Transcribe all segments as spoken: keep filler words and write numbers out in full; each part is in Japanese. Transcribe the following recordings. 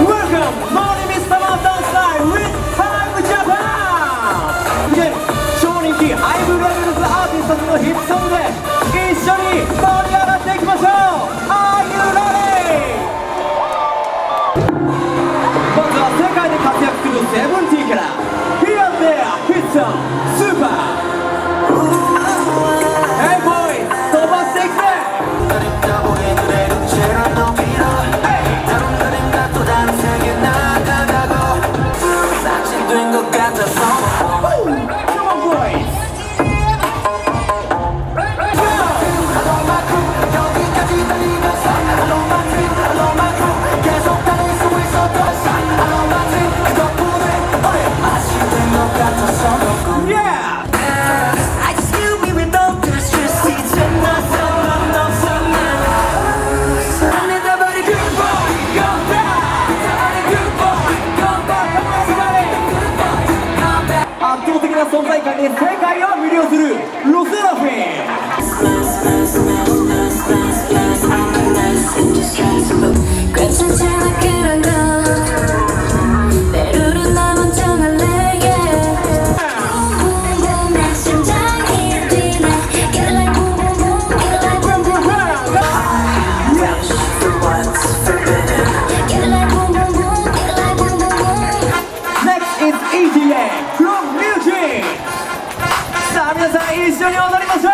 Welcome, my name is Tama Dancing with Hype Japan! 超人気ハイブレベルズアーティストたちのヒットソングで一緒に盛り上がっていきましょう Are you ready? まずは世界で活躍するセブンティーンから Here and there, hits on, super! Hey boys, 飛ばしていくぜ存在感で世界を魅了するロセラフィン皆さん一緒に踊りましょ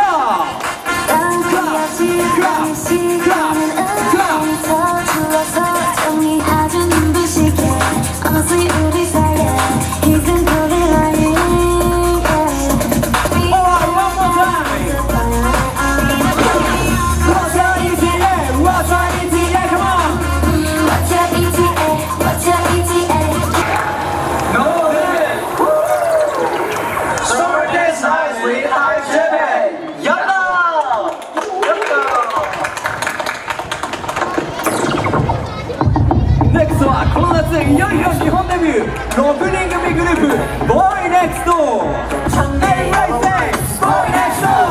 いよいよ日本デビューろくにん組グループボーイネクストエイライセンボーイネクスト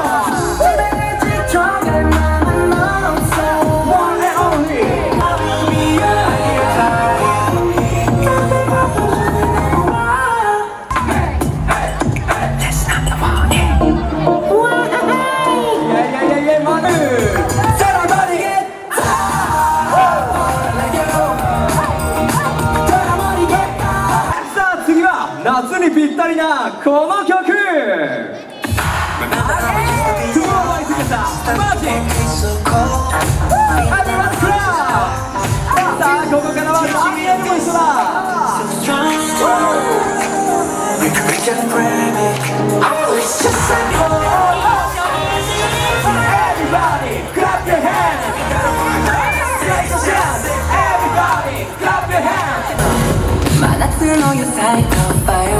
夏にぴったりなこの曲トゥモローバイトゥゲザーマジックアニマルクラブさあここからはダニエルも一緒だEverybody clap your hands Take a chance Everybody clap your hands 真夏の夜最高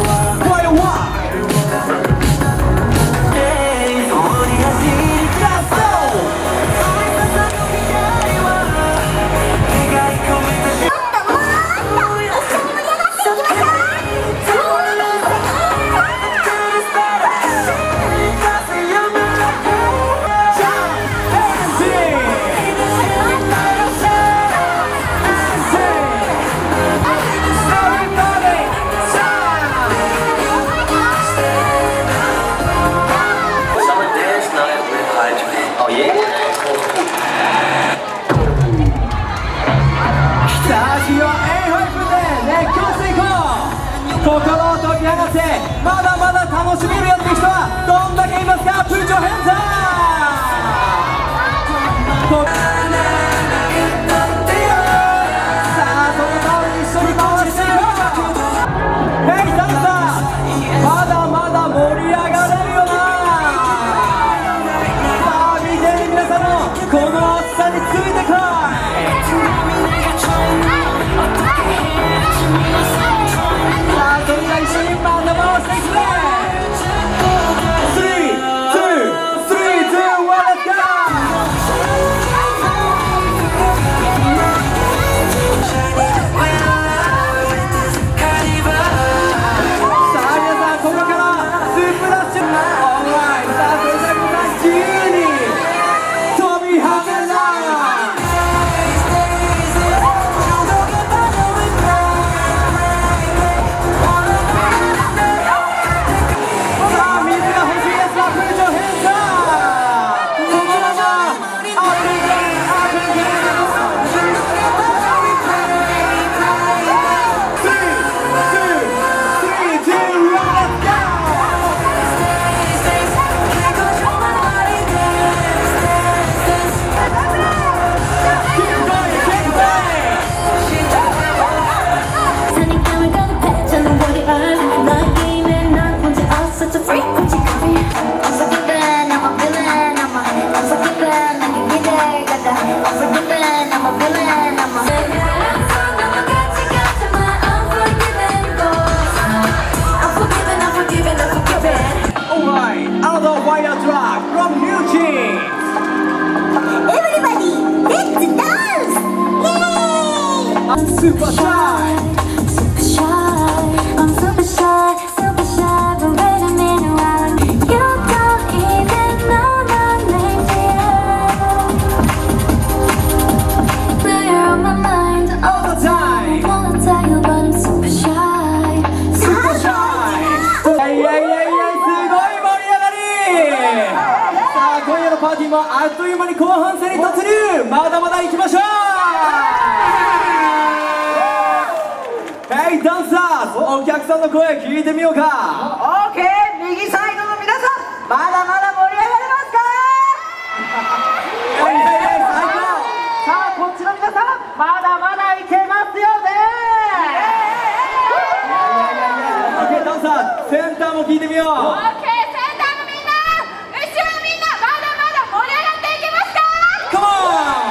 心を解き放ってまだまだ楽しめるやつの人はどんだけいますか Put your hands up! さあその場を一緒に回していこう Hey ダンサーまだまだ盛り上がれるよなさあ見てる皆さんもこの暑さについてこいそれでは一緒にまだ回していくぜ スリー、ツー、スリー、ツー、ワン、レッツゴー super shy super shy I'm super shy super shy but wait a minute while you don't even know my name yet now you're on my mind all the time I wanna tell you but I'm super shy super shy いやいやいやいやすごい盛り上がりさあ今夜のパーティーもあっという間に後半戦に突入まだまだ行きましょうHey ダンサーズお客さんの声聞いてみようか OK 右サイドの皆さんまだまだ盛り上がれますかいやいやいや最高さあこっちの皆さんまだまだいけますよね OK ダンサーセンターも聞いてみよう OK センターのみんな後ろのみんなまだまだ盛り上がっていけますか Come on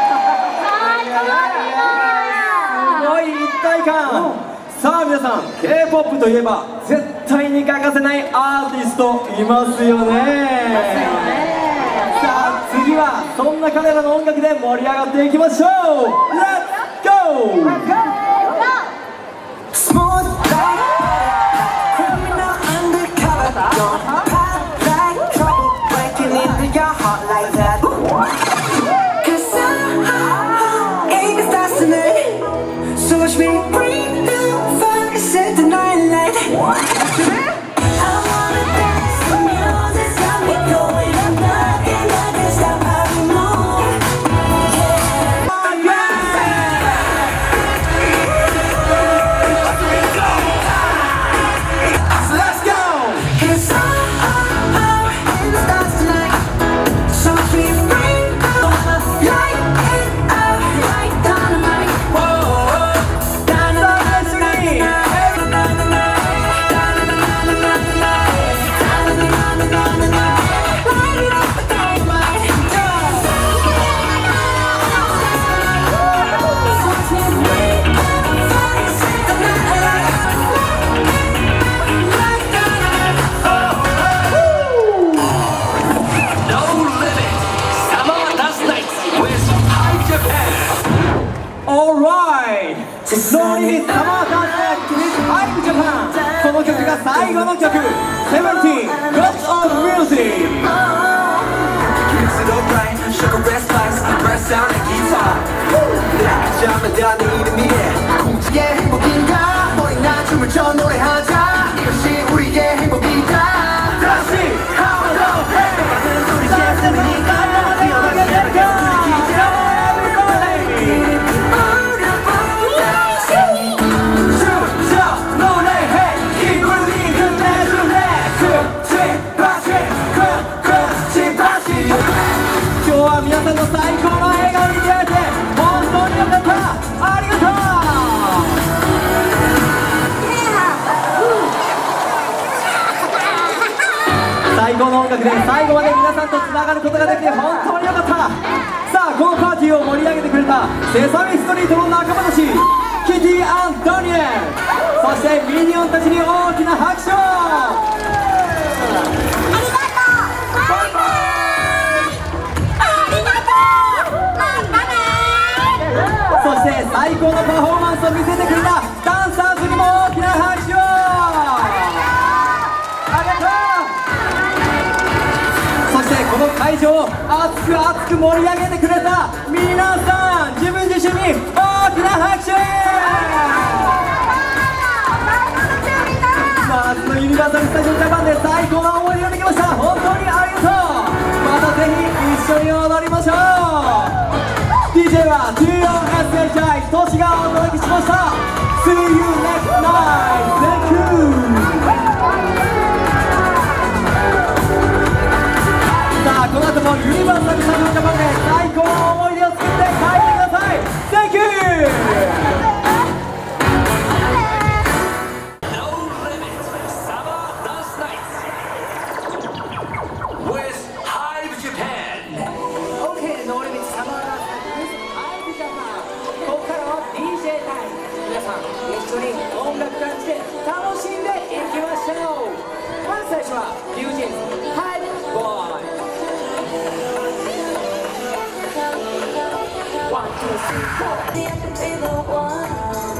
すごい一体感さあ皆さん K-ポップ といえば絶対に欠かせないアーティストいますよねさあ次はそんな彼らの音楽で盛り上がっていきましょう Let's go! Smooth like criminal undercover. Don't pop like trouble breaking into your heart like that. Cause I ain't a fascinated. So watch me bring the fire, set the night light. I wanna dance, the music's got me going. I'm nothing, nothing stop how we move. Let's go! Cause I'm in the stars tonight. So watch me bring the light it up like dynamite. Alright! ノーリミットサマーダンスナイト with Hype Japan この曲が最後の曲 Seventeen Gods of Music Mix it up right, sugar red spice, red sound and guitar. 네, 잠을 다 내 이름이래. 공지의 행복인가? 너희나 춤을 춰 노래하자. 이것이 우리의 행복이다. 다시 한번 더 해! 많은 우리 예술이니까 뛰어나게 내가 춤춰 노래해 이 분위기 끝내줄래 쿵치 바시 쿵쿵치 바시 좋아 皆さんの最高の笑顔に出会えて本当によかったありがとう最高の音楽で最後まで皆さんとつながることができて本当によかったさあこのパーティーを盛り上げてくれたセサミストリートの仲間たちキティ・アン・ダニエルそしてミニオンたちに大きな拍手をそして最高のパフォーマンスを見せてくれたダンサーズにも大きな拍手をありがとうそしてこの会場を熱く熱く盛り上げてくれた皆さん自分自身に大きな拍手夏のユニバーサル・スタジオ・ジャパンで最高な思い出ができました本当にありがとうまたぜひ一緒に踊りましょう ディージェー は ティーオーエスエイチアイ トシがお届けしました See you next night! Thank you! さあこの後もユニバーサル・スタジオ・ジャパンで最高の思い出を作って帰ってください Thank you! OK ノーリミットサマーダンスナイト with Hype Japan ここからは ディージェー タイム皆さん一緒に音楽感じて楽しんでいきましょうまず最初はリュウジンズ Hype Boy One, two, three, four The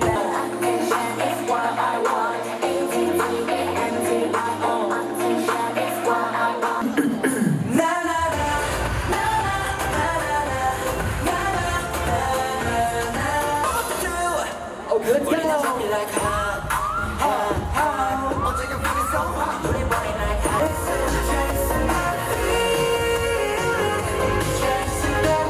Attention is what I want. A T T A N T I O. Attention is what I want. Na na na, na na na na na na na na. Oh, let's When it's go. on me like how, how, how. 언제 you feel so hot, 우리 body like how. Chasing that feeling, chasing that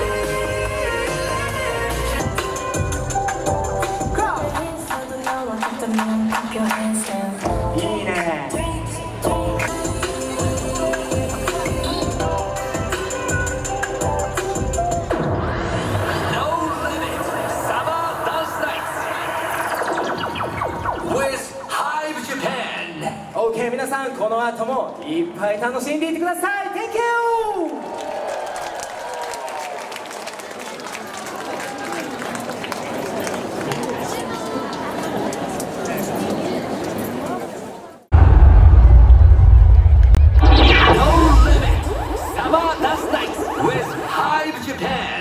있어도 너와 같다면 학교 인생. いいね。 No Limit Summer Dance Nights with Hive Japan. OK 皆さんこの後もいっぱい楽しんでいってください Thank you! No Limit Summer Dance Nights with Hive Japan.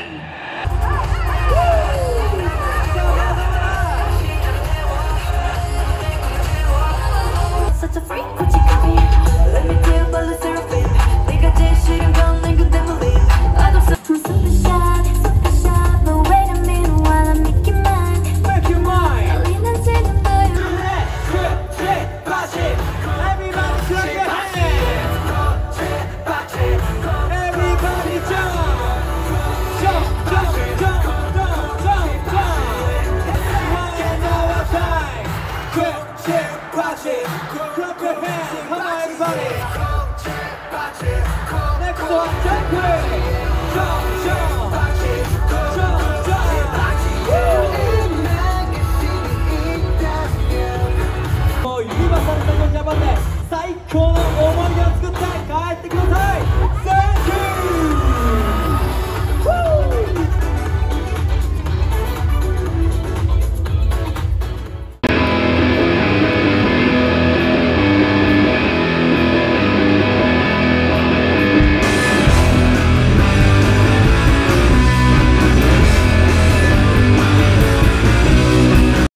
Such a freak, what you got me? Let me tell you about the seraphim. 네가 제일 싫은 건 난 그대 believe. I don't feel too super shy, super shy. But wait a minute while I make you mine. Make your mind! 떨리는 지금 너요. Everybody clap your hands! Everybody jump! Jump, jump, jump, jump, jump, jump! One more time! Quick, chip, party! Clap your hands! Come on everybody! Next one, jump!